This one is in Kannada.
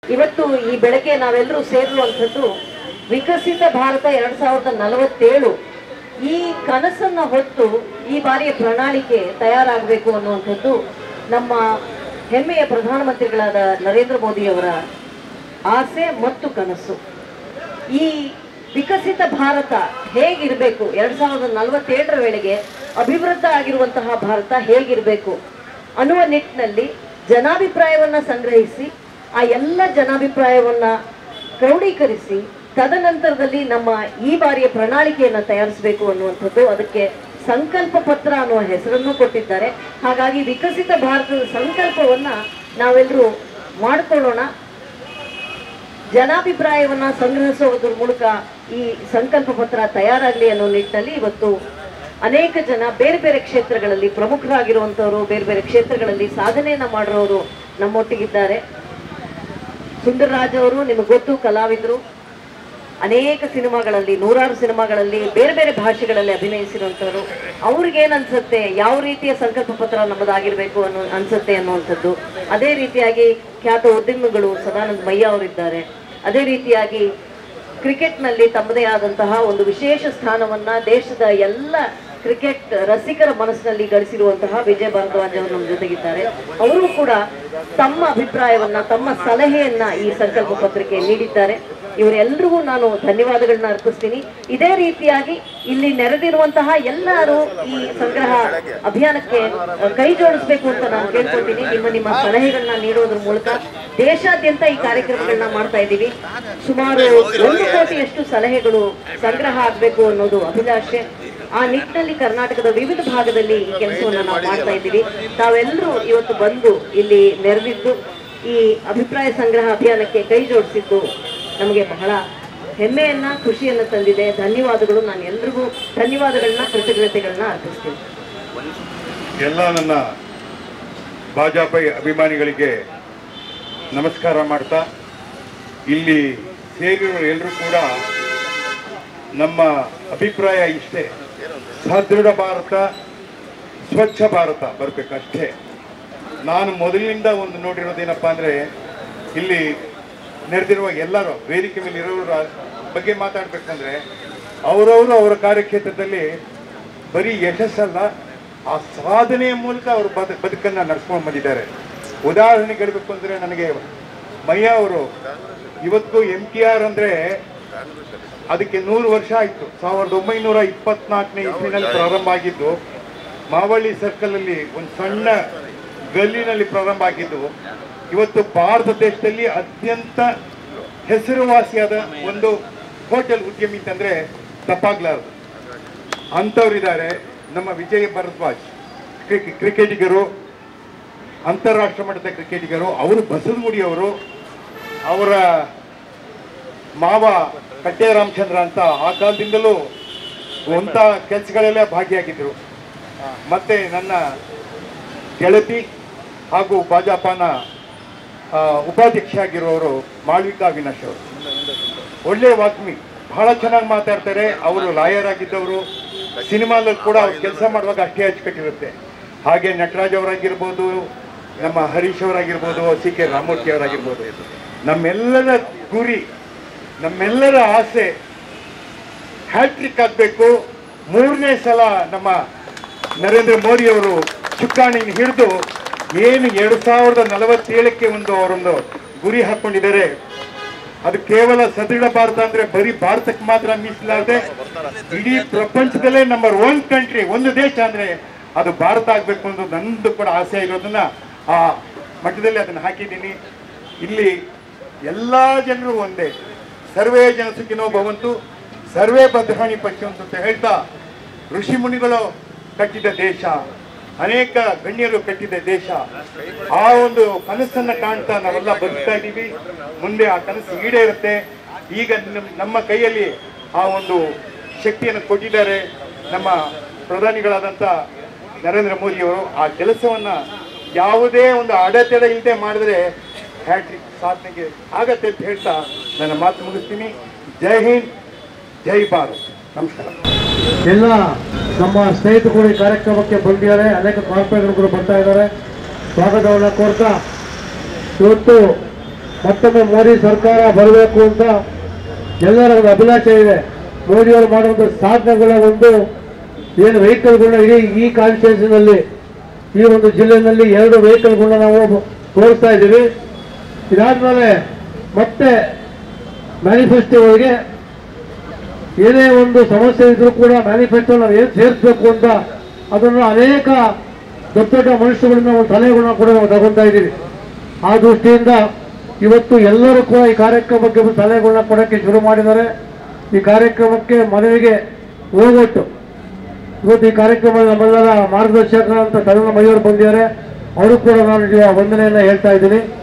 ಇವತ್ತು ಈ ಬೆಳಗ್ಗೆ ನಾವೆಲ್ಲರೂ ಸೇರುವಂಥದ್ದು ವಿಕಸಿತ ಭಾರತ 2047 ಈ ಕನಸನ್ನ ಹೊತ್ತು ಈ ಬಾರಿಯ ಪ್ರಣಾಳಿಕೆ ತಯಾರಾಗಬೇಕು ಅನ್ನುವಂಥದ್ದು ನಮ್ಮ ಹೆಮ್ಮೆಯ ಪ್ರಧಾನಮಂತ್ರಿಗಳಾದ ನರೇಂದ್ರ ಮೋದಿಯವರ ಆಸೆ ಮತ್ತು ಕನಸು. ಈ ವಿಕಸಿತ ಭಾರತ ಹೇಗಿರಬೇಕು, 2047 ವೇಳೆಗೆ ಅಭಿವೃದ್ಧ ಆಗಿರುವಂತಹ ಭಾರತ ಹೇಗಿರಬೇಕು ಅನ್ನುವ ನಿಟ್ಟಿನಲ್ಲಿ ಜನಾಭಿಪ್ರಾಯವನ್ನ ಸಂಗ್ರಹಿಸಿ ಆ ಎಲ್ಲ ಜನಾಭಿಪ್ರಾಯವನ್ನ ಕ್ರೋಢೀಕರಿಸಿ ತದನಂತರದಲ್ಲಿ ನಮ್ಮ ಈ ಬಾರಿಯ ಪ್ರಣಾಳಿಕೆಯನ್ನು ತಯಾರಿಸಬೇಕು ಅನ್ನುವಂಥದ್ದು. ಅದಕ್ಕೆ ಸಂಕಲ್ಪ ಪತ್ರ ಅನ್ನುವ ಹೆಸರನ್ನು ಕೊಟ್ಟಿದ್ದಾರೆ. ಹಾಗಾಗಿ ವಿಕಸಿತ ಭಾರತದ ಸಂಕಲ್ಪವನ್ನ ನಾವೆಲ್ಲರೂ ಮಾಡಿಕೊಳ್ಳೋಣ. ಜನಾಭಿಪ್ರಾಯವನ್ನ ಸಂಗ್ರಹಿಸೋದ್ರ ಮೂಲಕ ಈ ಸಂಕಲ್ಪ ಪತ್ರ ತಯಾರಾಗಲಿ ಅನ್ನೋ ನಿಟ್ಟಿನಲ್ಲಿ ಇವತ್ತು ಅನೇಕ ಜನ ಬೇರೆ ಬೇರೆ ಕ್ಷೇತ್ರಗಳಲ್ಲಿ ಪ್ರಮುಖರಾಗಿರುವಂಥವರು, ಬೇರೆ ಬೇರೆ ಕ್ಷೇತ್ರಗಳಲ್ಲಿ ಸಾಧನೆಯನ್ನ ಮಾಡಿರೋರು ನಮ್ಮೊಟ್ಟಿಗಿದ್ದಾರೆ. ಸುಂದರರಾಜ್ ಅವರು ನಿಮಗೆ ಗೊತ್ತು, ಕಲಾವಿದರು, ಅನೇಕ ಸಿನಿಮಾಗಳಲ್ಲಿ, ನೂರಾರು ಸಿನಿಮಾಗಳಲ್ಲಿ ಬೇರೆ ಬೇರೆ ಭಾಷೆಗಳಲ್ಲಿ ಅಭಿನಯಿಸಿರುವಂಥವ್ರು. ಅವ್ರಿಗೇನು ಅನ್ಸುತ್ತೆ, ಯಾವ ರೀತಿಯ ಸಂಕಲ್ಪ ಪತ್ರ ನಮ್ಮದಾಗಿರ್ಬೇಕು ಅನ್ಸುತ್ತೆ ಅನ್ನುವಂಥದ್ದು. ಅದೇ ರೀತಿಯಾಗಿ ಖ್ಯಾತ ಉದ್ಯಮಿಗಳು ಸದಾನಂದ ಮಯ್ಯ ಅವರಿದ್ದಾರೆ. ಅದೇ ರೀತಿಯಾಗಿ ಕ್ರಿಕೆಟ್ನಲ್ಲಿ ತಮ್ಮದೇ ಆದಂತಹ ಒಂದು ವಿಶೇಷ ಸ್ಥಾನವನ್ನ ದೇಶದ ಎಲ್ಲ ಕ್ರಿಕೆಟ್ ರಸಿಕರ ಮನಸ್ಸಿನಲ್ಲಿ ಗಳಿಸಿರುವಂತಹ ವಿಜಯ್ ಭಾರದ್ವಾಜ್ ಅವರು ನಮ್ಮ ಜೊತೆಗಿದ್ದಾರೆ. ಅವರು ಕೂಡ ತಮ್ಮ ಅಭಿಪ್ರಾಯವನ್ನ, ತಮ್ಮ ಸಲಹೆಯನ್ನ ಈ ಸಂಕಲ್ಪ ಪತ್ರಿಕೆ ನೀಡಿದ್ದಾರೆ. ಇವರೆಲ್ಲರಿಗೂ ನಾನು ಧನ್ಯವಾದಗಳನ್ನ ಅರ್ಪಿಸ್ತೀನಿ. ಇದೇ ರೀತಿಯಾಗಿ ಇಲ್ಲಿ ನೆರೆದಿರುವಂತಹ ಎಲ್ಲರೂ ಈ ಸಂಗ್ರಹ ಅಭಿಯಾನಕ್ಕೆ ಕೈ ಜೋಡಿಸಬೇಕು ಅಂತ ನಾನು ಕೇಳ್ಕೊಳ್ತೀನಿ. ನಿಮ್ಮ ಸಲಹೆಗಳನ್ನ ನೀಡೋದ್ರ ಮೂಲಕ ದೇಶಾದ್ಯಂತ ಈ ಕಾರ್ಯಕ್ರಮಗಳನ್ನ ಮಾಡ್ತಾ ಇದ್ದೀವಿ. ಸುಮಾರು 1 ಕೋಟಿಯಷ್ಟು ಸಲಹೆಗಳು ಸಂಗ್ರಹ ಆಗಬೇಕು ಅನ್ನೋದು ಅಭಿಲಾಷೆ. ಆ ನಿಟ್ಟಿನಲ್ಲಿ ಕರ್ನಾಟಕದ ವಿವಿಧ ಭಾಗದಲ್ಲಿ ಈ ಕೆಲಸವನ್ನು ನಾವು ಮಾಡ್ತಾ ಇದ್ದೀವಿ. ತಾವೆಲ್ಲರೂ ಇವತ್ತು ಬಂದು ಇಲ್ಲಿ ನೆರೆದಿದ್ದು ಈ ಅಭಿಪ್ರಾಯ ಸಂಗ್ರಹ ಅಭಿಯಾನಕ್ಕೆ ಕೈ ಜೋಡಿಸಿದ್ದು ನಮಗೆ ಬಹಳ ಹೆಮ್ಮೆಯನ್ನ, ಖುಷಿಯನ್ನ ತಂದಿದೆ. ಧನ್ಯವಾದಗಳು. ನಾನು ಎಲ್ರಿಗೂ ಧನ್ಯವಾದಗಳನ್ನ, ಕೃತಜ್ಞತೆಗಳನ್ನ ಅರ್ಪಿಸ್ತೀನಿ. ಎಲ್ಲ ನನ್ನ ಭಾಜಪಾ ಅಭಿಮಾನಿಗಳಿಗೆ ನಮಸ್ಕಾರ ಮಾಡ್ತಾ, ಇಲ್ಲಿ ಸೇರಿರೋ ಎಲ್ಲರೂ ಕೂಡ ನಮ್ಮ ಅಭಿಪ್ರಾಯ ಇಷ್ಟೇ, ಸದೃಢ ಭಾರತ, ಸ್ವಚ್ಛ ಭಾರತ ಬರಬೇಕಷ್ಟೇ. ನಾನು ಮೊದಲಿನಿಂದ ಒಂದು ನೋಡಿರೋದೇನಪ್ಪ ಅಂದರೆ, ಇಲ್ಲಿ ನೆರೆದಿರುವ ಎಲ್ಲರೂ ವೇದಿಕೆ ಮೇಲೆ ಇರೋರ ಬಗ್ಗೆ ಮಾತಾಡಬೇಕಂದ್ರೆ ಅವರವರು ಅವರ ಕಾರ್ಯಕ್ಷೇತ್ರದಲ್ಲಿ ಬರೀ ಯಶಸ್ಸಲ್ಲ, ಆ ಸಾಧನೆಯ ಮೂಲಕ ಅವರು ಬದುಕನ್ನು ನಡೆಸ್ಕೊಂಡು ಬಂದಿದ್ದಾರೆ. ಉದಾಹರಣೆಗೆ ಹೇಳಬೇಕು ಅಂದರೆ, ನನಗೆ ಮಯ್ಯ ಅವರು ಇವತ್ತು MTR ಅಂದರೆ ಅದಕ್ಕೆ 100 ವರ್ಷ ಆಯಿತು. 1924ನೇ ಇಸ್ವಿನಲ್ಲಿ ಪ್ರಾರಂಭ ಆಗಿದ್ದು, ಮಾವಳ್ಳಿ ಸರ್ಕಲಲ್ಲಿ ಒಂದು ಸಣ್ಣ ಗಲ್ಲಿನಲ್ಲಿ ಪ್ರಾರಂಭ ಆಗಿದ್ದು, ಇವತ್ತು ಭಾರತ ದೇಶದಲ್ಲಿ ಅತ್ಯಂತ ಹೆಸರುವಾಸಿಯಾದ ಒಂದು ಹೋಟೆಲ್ ಉದ್ಯಮಿ ಅಂತಂದರೆ ತಪ್ಪಾಗ್ಲಾರದು. ಅಂಥವರಿದ್ದಾರೆ ನಮ್ಮ ವಿಜಯ್ ಭಾರದ್ವಾಜ್, ಕ್ರಿಕೆಟಿಗರು, ಅಂತಾರಾಷ್ಟ್ರ ಮಟ್ಟದ ಕ್ರಿಕೆಟಿಗರು. ಅವರು ಬಸವನಗುಡಿಯವರು. ಅವರ ಮಾವ ಕಟ್ಟೆ ರಾಮಚಂದ್ರ ಅಂತ ಆ ಕಾಲದಿಂದಲೂ ಒಂಥ ಕೆಲಸಗಳೆಲ್ಲ ಭಾಗಿಯಾಗಿದ್ದರು. ಮತ್ತು ನನ್ನ ಗೆಳತಿ ಹಾಗೂ ಭಾಜಪಾನ ಉಪಾಧ್ಯಕ್ಷ ಆಗಿರುವವರು ಮಾಳ್ವಿಕಾ ಅವಿನಾಶ್ ಅವರು. ಒಳ್ಳೆಯ ವಾಗ್ಮಿ, ಬಹಳ ಚೆನ್ನಾಗಿ ಮಾತಾಡ್ತಾರೆ. ಅವರು ಲಾಯರ್ ಆಗಿದ್ದವರು. ಸಿನಿಮಾದಲ್ಲಿ ಕೂಡ ಅವ್ರು ಕೆಲಸ ಮಾಡುವಾಗ ಅಷ್ಟೇ ಅಚ್ಚುಕಟ್ಟಿರುತ್ತೆ. ಹಾಗೆ ನಟರಾಜ್ ಅವರಾಗಿರ್ಬೋದು, ನಮ್ಮ ಹರೀಶ್ ಅವರಾಗಿರ್ಬೋದು, CK ರಾಮಮೂರ್ತಿ ಅವರಾಗಿರ್ಬೋದು. ನಮ್ಮೆಲ್ಲರ ಗುರಿ, ನಮ್ಮೆಲ್ಲರ ಆಸೆ ಹ್ಯಾಟ್ರಿಕ್ ಆಗಬೇಕು. 3ನೇ ಸಲ ನಮ್ಮ ನರೇಂದ್ರ ಮೋದಿ ಅವರು ಚುಕ್ಕಾಣಿನ ಹಿಡಿದು ಏನು 2047ಕ್ಕೆ ಅವರೊಂದು ಗುರಿ ಹಾಕ್ಕೊಂಡಿದ್ದಾರೆ. ಅದು ಕೇವಲ ಸದೃಢ ಭಾರತ ಅಂದರೆ ಬರೀ ಭಾರತಕ್ಕೆ ಮಾತ್ರ ಮೀಸಲಾಗದೆ ಇಡೀ ಪ್ರಪಂಚದಲ್ಲೇ ನಂಬರ್ 1 ಕಂಟ್ರಿ, ಒಂದು ದೇಶ ಅಂದರೆ ಅದು ಭಾರತ ಆಗಬೇಕು ಅನ್ನೋದು ನಂದು ಕೂಡ ಆಸೆ ಇರೋದನ್ನ ಆ ಮಟ್ಟದಲ್ಲಿ ಅದನ್ನು ಹಾಕಿದ್ದೀನಿ. ಇಲ್ಲಿ ಎಲ್ಲ ಜನರು ಒಂದೇ, ಸರ್ವೇ ಜನ ಸುಖಿನೋ ಭವಂತು, ಸರ್ವೇ ಭದ್ರಾಣಿ ಪಶ್ಯಂತು ಅಂತ ಹೇಳ್ತಾ, ಋಷಿ ಮುನಿಗಳು ಕಟ್ಟಿದ ದೇಶ, ಅನೇಕ ಗಣ್ಯರು ಕಟ್ಟಿದ ದೇಶ, ಆ ಒಂದು ಕನಸನ್ನು ಕಾಣ್ತಾ ನಾವೆಲ್ಲ ಬದುಕ್ತಾ ಇದ್ದೀವಿ. ಮುಂದೆ ಆ ಕನಸು ಈಡೇರುತ್ತೆ. ಈಗ ನಮ್ಮ ಕೈಯಲ್ಲಿ ಆ ಒಂದು ಶಕ್ತಿಯನ್ನು ಕೊಟ್ಟಿದ್ದಾರೆ ನಮ್ಮ ಪ್ರಧಾನಿಗಳಾದಂಥ ನರೇಂದ್ರ ಮೋದಿಯವರು. ಆ ಕೆಲಸವನ್ನು ಯಾವುದೇ ಒಂದು ಅಡೆತಡೆ ಇಲ್ಲದೆ ಮಾಡಿದ್ರೆ ಹ್ಯಾಟ್ರಿಕ್ ಸಾಧನೆಗೆ ಆಗತ್ತೆ ಅಂತ ಹೇಳ್ತಾ ನನ್ನ ಮಾತು ಮುಗಿಸ್ತೀನಿ. ಜೈ ಹಿಂದ್, ಜೈ ಭಾರತ್. ನಮಸ್ಕಾರ. ಎಲ್ಲ ನಮ್ಮ ಸ್ನೇಹಿತರು ಕೂಡ ಈ ಕಾರ್ಯಕ್ರಮಕ್ಕೆ ಬಂದಿದ್ದಾರೆ. ಅನೇಕ ಕಾರ್ಪೊರೇಟರ್ಗಳು ಬರ್ತಾ ಇದ್ದಾರೆ. ಸ್ವಾಗತವನ್ನು ಕೋರ್ತಾ ಇವತ್ತು ಮತ್ತೊಮ್ಮೆ ಮೋದಿ ಸರ್ಕಾರ ಬರಬೇಕು ಅಂತ ಎಲ್ಲರ ಒಂದು ಅಭಿಲಾಷೆ ಇದೆ. ಮೋದಿಯವರು ಮಾಡುವಂಥ ಸಾಧನೆಗಳ ಒಂದು ಏನು ವೆಹಿಕಲ್ಗಳನ್ನ ಇಡೀ ಈ ಕಾನ್ಸ್ಟಿಟ್ಯೂನ್ಸಿನಲ್ಲಿ ಈ ಒಂದು ಜಿಲ್ಲೆಯಲ್ಲಿ 2 ವೆಹಿಕಲ್ಗಳನ್ನ ನಾವು ತೋರಿಸ್ತಾ ಇದ್ದೀವಿ. ಇದಾದ್ಮೇಲೆ ಮತ್ತೆ ಮ್ಯಾನಿಫೆಸ್ಟೋಗಳಿಗೆ ಏನೇ ಒಂದು ಸಮಸ್ಯೆ ಇದ್ರೂ ಕೂಡ ಮ್ಯಾನಿಫೆಸ್ಟೋ ನಾವು ಏನು ಸೇರಿಸಬೇಕು ಅಂತ ಅದನ್ನು ಅನೇಕ ದೊಡ್ಡ ದೊಡ್ಡ ಮನುಷ್ಯಗಳನ್ನ ಒಂದು ಸಲಹೆಗಳನ್ನ ಕೂಡ ನಾವು ತಗೊಳ್ತಾ ಇದ್ದೀವಿ. ಆ ದೃಷ್ಟಿಯಿಂದ ಇವತ್ತು ಎಲ್ಲರೂ ಕೂಡ ಈ ಕಾರ್ಯಕ್ರಮಕ್ಕೆ ಒಂದು ಸಲಹೆಗಳನ್ನ ಕೊಡೋಕ್ಕೆ ಶುರು ಮಾಡಿದ್ದಾರೆ. ಈ ಕಾರ್ಯಕ್ರಮಕ್ಕೆ ಮನವಿಗೆ ಹೋಗೊಟ್ಟು ಇವತ್ತು ಈ ಕಾರ್ಯಕ್ರಮದಲ್ಲಿ ನಮ್ಮೆಲ್ಲರ ಮಾರ್ಗದರ್ಶಕ ಅಂತ ತರುಣ ಮಯೂರ್ ಬಂದಿದ್ದಾರೆ. ಅವರು ಕೂಡ ನಾನು ವಂದನೆಯನ್ನು ಹೇಳ್ತಾ ಇದ್ದೀನಿ.